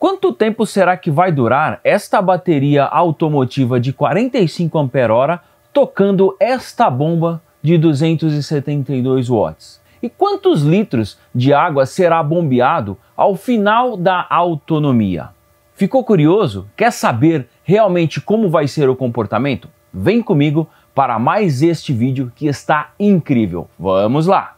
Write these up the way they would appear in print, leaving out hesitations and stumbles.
Quanto tempo será que vai durar esta bateria automotiva de 45 Ah tocando esta bomba de 272 watts? E quantos litros de água será bombeado ao final da autonomia? Ficou curioso? Quer saber realmente como vai ser o comportamento? Vem comigo para mais este vídeo que está incrível. Vamos lá!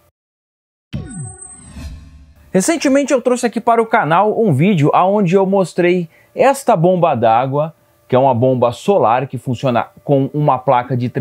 Recentemente eu trouxe aqui para o canal um vídeo onde eu mostrei esta bomba d'água, que é uma bomba solar que funciona com uma placa de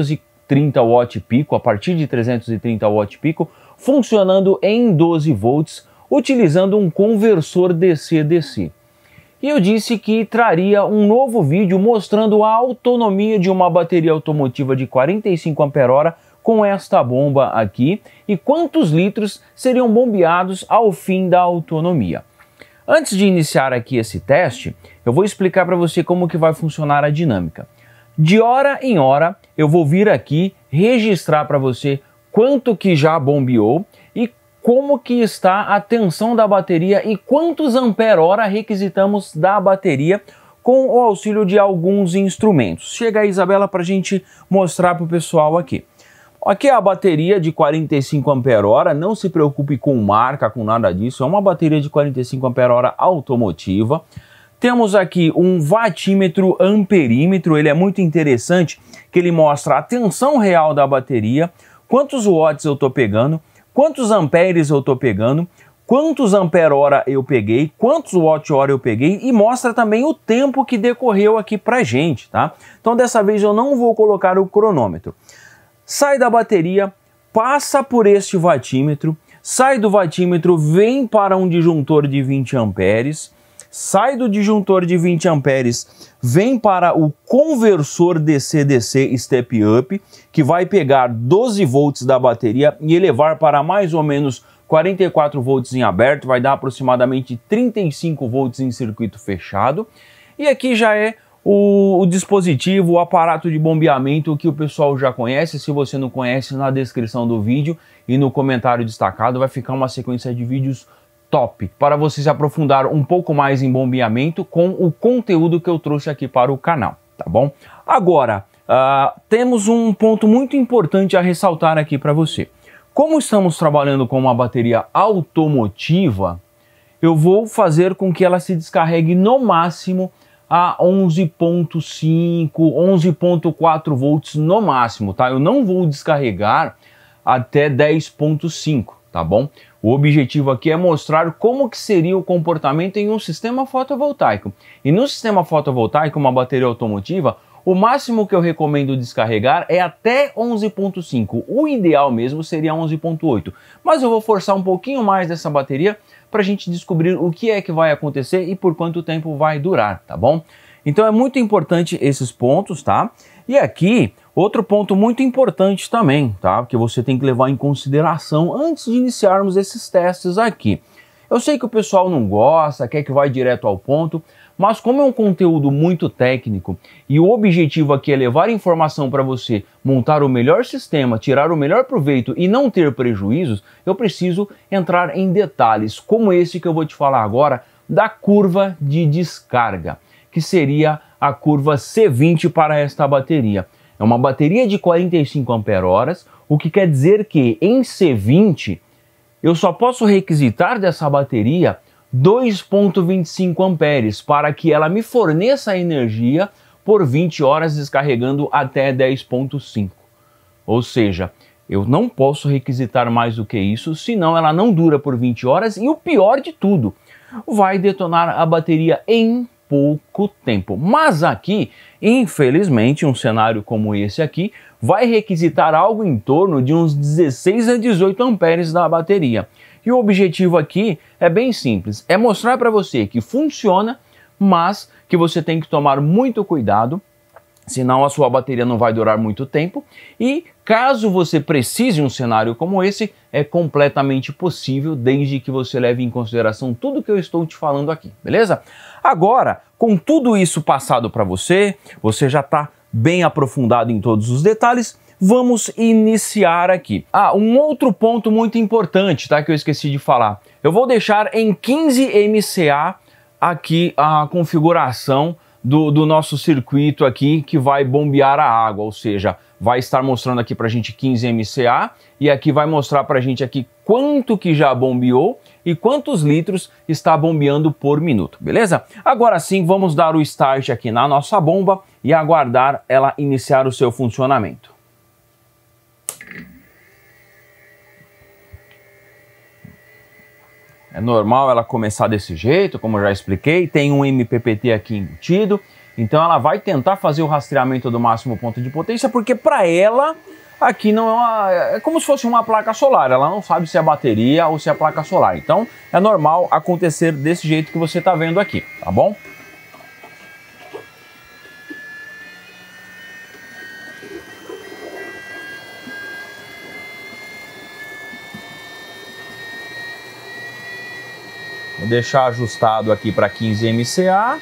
330 watt pico, a partir de 330 watt pico, funcionando em 12 volts, utilizando um conversor DC-DC. E eu disse que traria um novo vídeo mostrando a autonomia de uma bateria automotiva de 45 Ah com esta bomba aqui e quantos litros seriam bombeados ao fim da autonomia. Antes de iniciar aqui esse teste, eu vou explicar para você como que vai funcionar a dinâmica. De hora em hora, eu vou vir aqui registrar para você quanto que já bombeou e como que está a tensão da bateria e quantos ampere-hora requisitamos da bateria com o auxílio de alguns instrumentos. Chega aí, Isabela, para a gente mostrar para o pessoal aqui. Aqui é a bateria de 45 Ah, não se preocupe com marca, com nada disso, é uma bateria de 45 Ah automotiva. Temos aqui um watímetro amperímetro, ele é muito interessante, que ele mostra a tensão real da bateria, quantos watts eu estou pegando, quantos amperes eu estou pegando, quantos ampere-hora eu peguei, quantos watt-hora eu peguei e mostra também o tempo que decorreu aqui pra gente, tá? Então dessa vez eu não vou colocar o cronômetro. Sai da bateria, passa por este watímetro, sai do watímetro, vem para um disjuntor de 20 amperes, sai do disjuntor de 20 amperes, vem para o conversor DC-DC Step Up, que vai pegar 12 volts da bateria e elevar para mais ou menos 44 volts em aberto, vai dar aproximadamente 35 volts em circuito fechado. E aqui já é o dispositivo, o aparato de bombeamento que o pessoal já conhece. Se você não conhece, na descrição do vídeo e no comentário destacado vai ficar uma sequência de vídeos top para você se aprofundar um pouco mais em bombeamento com o conteúdo que eu trouxe aqui para o canal, tá bom? Agora, temos um ponto muito importante a ressaltar aqui para você. Como estamos trabalhando com uma bateria automotiva, eu vou fazer com que ela se descarregue no máximo a 11.5, 11.4 volts no máximo, tá? Eu não vou descarregar até 10.5, tá bom? O objetivo aqui é mostrar como que seria o comportamento em um sistema fotovoltaico. E no sistema fotovoltaico, uma bateria automotiva, o máximo que eu recomendo descarregar é até 11.5. O ideal mesmo seria 11.8. Mas eu vou forçar um pouquinho mais dessa bateria para a gente descobrir o que é que vai acontecer e por quanto tempo vai durar, tá bom? Então é muito importante esses pontos, tá? E aqui, outro ponto muito importante também, tá? Que você tem que levar em consideração antes de iniciarmos esses testes aqui. Eu sei que o pessoal não gosta, quer que vá direto ao ponto, mas como é um conteúdo muito técnico e o objetivo aqui é levar informação para você montar o melhor sistema, tirar o melhor proveito e não ter prejuízos, eu preciso entrar em detalhes, como esse que eu vou te falar agora, da curva de descarga, que seria a curva C20 para esta bateria. É uma bateria de 45 Ah, o que quer dizer que em C20 eu só posso requisitar dessa bateria 2.25 amperes para que ela me forneça energia por 20 horas descarregando até 10.5. Ou seja, eu não posso requisitar mais do que isso, senão ela não dura por 20 horas e o pior de tudo, vai detonar a bateria em pouco tempo. Mas aqui, infelizmente, um cenário como esse aqui vai requisitar algo em torno de uns 16 a 18 amperes da bateria. E o objetivo aqui é bem simples, é mostrar para você que funciona, mas que você tem que tomar muito cuidado, senão a sua bateria não vai durar muito tempo. E caso você precise de um cenário como esse, é completamente possível, desde que você leve em consideração tudo que eu estou te falando aqui, beleza? Agora, com tudo isso passado para você, você já está bem aprofundado em todos os detalhes, vamos iniciar aqui. Um outro ponto muito importante, tá, que eu esqueci de falar. Eu vou deixar em 15 MCA aqui a configuração do nosso circuito aqui que vai bombear a água, ou seja, vai estar mostrando aqui pra gente 15 MCA e aqui vai mostrar pra gente aqui quanto que já bombeou e quantos litros está bombeando por minuto, beleza? Agora sim, vamos dar o start aqui na nossa bomba e aguardar ela iniciar o seu funcionamento. É normal ela começar desse jeito, como eu já expliquei, tem um MPPT aqui embutido, então ela vai tentar fazer o rastreamento do máximo ponto de potência, porque para ela aqui não é como se fosse uma placa solar, ela não sabe se é bateria ou se é placa solar, então é normal acontecer desse jeito que você está vendo aqui, tá bom? Vou deixar ajustado aqui para 15 MCA.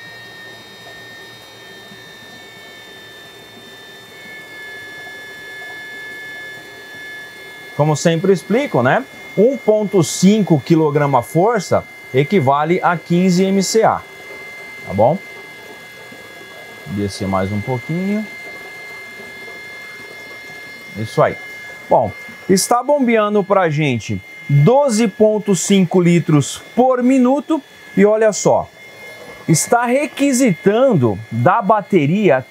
Como sempre explico, né? 1,5 kgf equivale a 15 MCA. Tá bom? Descer mais um pouquinho. Isso aí. Bom, está bombeando para a gente 12,5 litros por minuto e olha só, está requisitando da bateria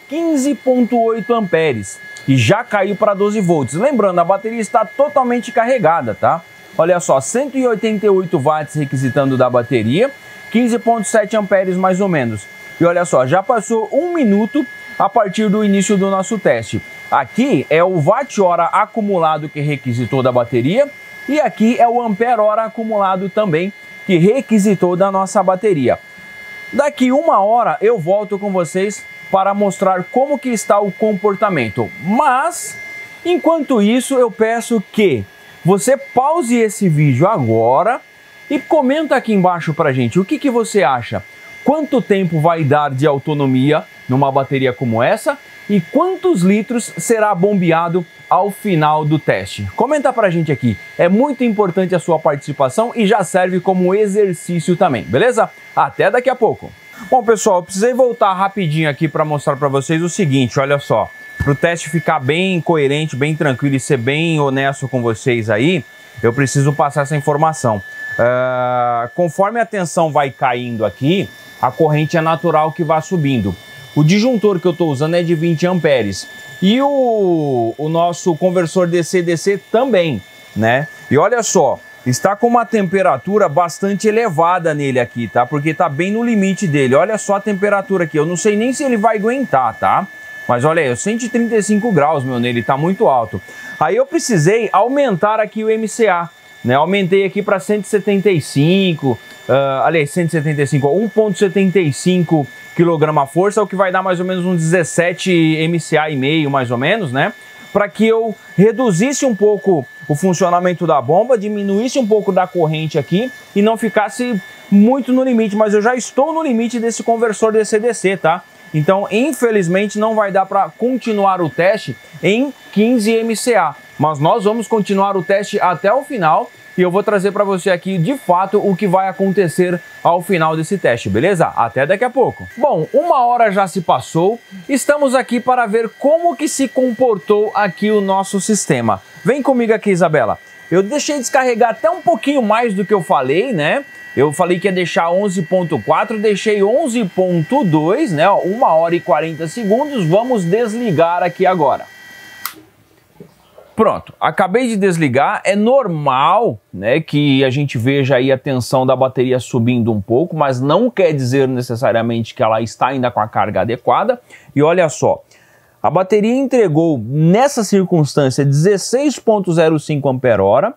15,8 amperes e já caiu para 12 volts. Lembrando, a bateria está totalmente carregada, tá? Olha só, 188 watts requisitando da bateria, 15,7 amperes mais ou menos. E olha só, já passou 1 minuto a partir do início do nosso teste. Aqui é o watt-hora acumulado que requisitou da bateria. E aqui é o ampere-hora acumulado também, que requisitou da nossa bateria. Daqui 1 hora eu volto com vocês para mostrar como que está o comportamento. Mas, enquanto isso, eu peço que você pause esse vídeo agora e comenta aqui embaixo pra gente o que você acha. Quanto tempo vai dar de autonomia numa bateria como essa? E quantos litros será bombeado ao final do teste? Comenta pra gente aqui, é muito importante a sua participação e já serve como exercício também, beleza? Até daqui a pouco. Bom pessoal, eu precisei voltar rapidinho aqui para mostrar para vocês o seguinte, olha só. Para o teste ficar bem coerente, bem tranquilo e ser bem honesto com vocês aí, eu preciso passar essa informação. Conforme a tensão vai caindo aqui, a corrente é natural que vá subindo. O disjuntor que eu estou usando é de 20 amperes. E o nosso conversor DC-DC também, né? E olha só, está com uma temperatura bastante elevada nele aqui, tá? Porque tá bem no limite dele. Olha só a temperatura aqui. Eu não sei nem se ele vai aguentar, tá? Mas olha aí, 135 graus, meu, nele tá muito alto. Aí eu precisei aumentar aqui o MCA, né? Aumentei aqui para 175, aliás, 175, 1,75 kgf, o que vai dar mais ou menos uns 17 MCA e meio, mais ou menos, né? Para que eu reduzisse um pouco o funcionamento da bomba, diminuísse um pouco da corrente aqui e não ficasse muito no limite, mas eu já estou no limite desse conversor DC-DC, tá? Então, infelizmente, não vai dar para continuar o teste em 15 MCA, mas nós vamos continuar o teste até o final e eu vou trazer para você aqui, de fato, o que vai acontecer ao final desse teste, beleza? Até daqui a pouco. Bom, 1 hora já se passou, estamos aqui para ver como que se comportou aqui o nosso sistema. Vem comigo aqui, Isabela. Eu deixei descarregar até um pouquinho mais do que eu falei, né? Eu falei que ia deixar 11.4, deixei 11.2, né? 1 hora e 40 segundos, vamos desligar aqui agora. Pronto, acabei de desligar, é normal, né, que a gente veja aí a tensão da bateria subindo um pouco, mas não quer dizer necessariamente que ela está ainda com a carga adequada. E olha só, a bateria entregou nessa circunstância 16,05 ampere-hora,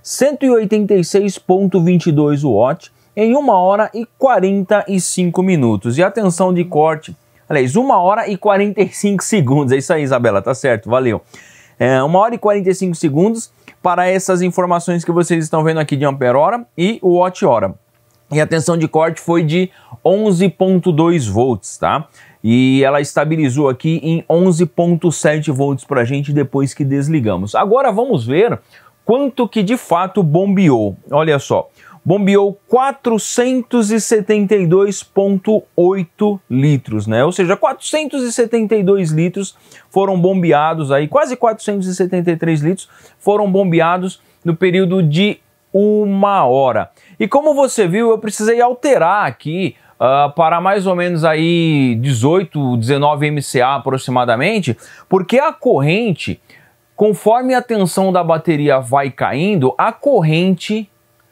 186,22 watt em 1 hora e 45 minutos. E a tensão de corte, aliás, 1 hora e 45 segundos, é isso aí, Isabela, tá certo, valeu. 1 hora e 45 segundos para essas informações que vocês estão vendo aqui de ampere-hora e o watt-hora. E a tensão de corte foi de 11,2 volts, tá? E ela estabilizou aqui em 11,7 volts para a gente depois que desligamos. Agora vamos ver quanto que de fato bombeou. Olha só, bombeou 472,8 litros, né? Ou seja, 472 litros foram bombeados aí, quase 473 litros foram bombeados no período de 1 hora. E como você viu, eu precisei alterar aqui para mais ou menos aí 18, 19 MCA aproximadamente, porque a corrente, conforme a tensão da bateria vai caindo, a corrente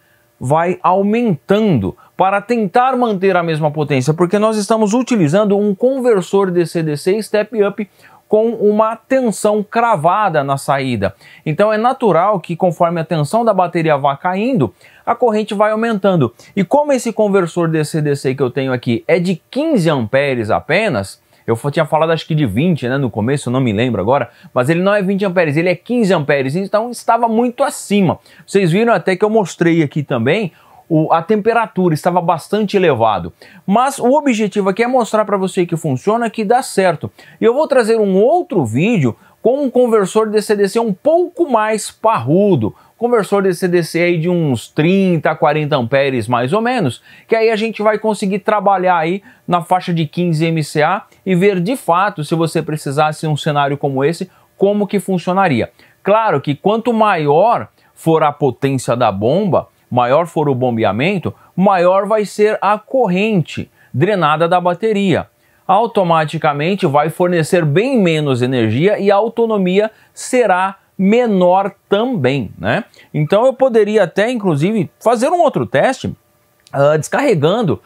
vai aumentando para tentar manter a mesma potência, porque nós estamos utilizando um conversor DC-DC Step Up com uma tensão cravada na saída. Então é natural que conforme a tensão da bateria vá caindo, a corrente vai aumentando. E como esse conversor DC-DC que eu tenho aqui é de 15 amperes apenas, eu tinha falado acho que de 20, né, no começo, eu não me lembro agora, mas ele não é 20 amperes, ele é 15 amperes, então estava muito acima. Vocês viram até que eu mostrei aqui também, a temperatura estava bastante elevado. Mas o objetivo aqui é mostrar para você que funciona, que dá certo. E eu vou trazer um outro vídeo com um conversor DC-DC um pouco mais parrudo. Conversor DC-DC aí de uns 30 a 40 amperes mais ou menos, que aí a gente vai conseguir trabalhar aí na faixa de 15 MCA e ver de fato, se você precisasse um cenário como esse, como que funcionaria. Claro que quanto maior for a potência da bomba, maior for o bombeamento, maior vai ser a corrente drenada da bateria. Automaticamente vai fornecer bem menos energia e a autonomia será menor também, né? Então eu poderia até, inclusive, fazer um outro teste descarregando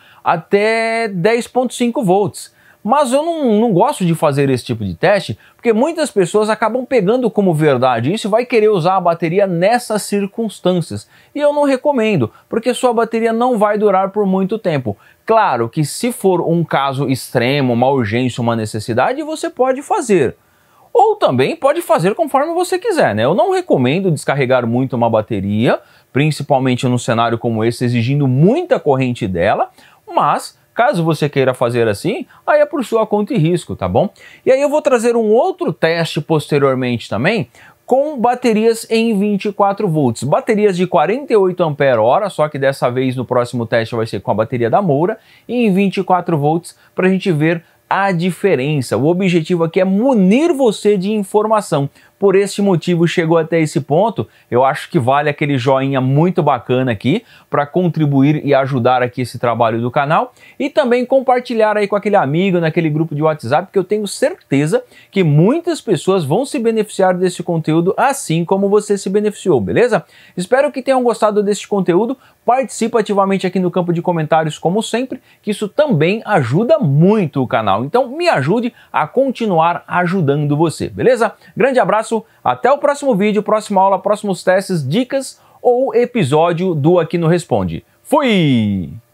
até 10,5 volts. Mas eu não gosto de fazer esse tipo de teste, porque muitas pessoas acabam pegando como verdade isso e vai querer usar a bateria nessas circunstâncias. E eu não recomendo, porque sua bateria não vai durar por muito tempo. Claro que se for um caso extremo, uma urgência, uma necessidade, você pode fazer. Ou também pode fazer conforme você quiser, né? Eu não recomendo descarregar muito uma bateria, principalmente num cenário como esse, exigindo muita corrente dela, mas caso você queira fazer assim, aí é por sua conta e risco, tá bom? E aí eu vou trazer um outro teste posteriormente também, com baterias em 24 volts. Baterias de 48 ampere-hora, só que dessa vez no próximo teste vai ser com a bateria da Moura, e em 24 volts, para a gente ver a diferença. O objetivo aqui é munir você de informação. Por esse motivo chegou até esse ponto, eu acho que vale aquele joinha muito bacana aqui para contribuir e ajudar aqui esse trabalho do canal e também compartilhar aí com aquele amigo naquele grupo de WhatsApp, que eu tenho certeza que muitas pessoas vão se beneficiar desse conteúdo assim como você se beneficiou, beleza? Espero que tenham gostado desse conteúdo, participe ativamente aqui no campo de comentários como sempre, que isso também ajuda muito o canal, então me ajude a continuar ajudando você, beleza? Grande abraço, até o próximo vídeo, próxima aula, próximos testes, dicas ou episódio do Aqui no Responde. Fui!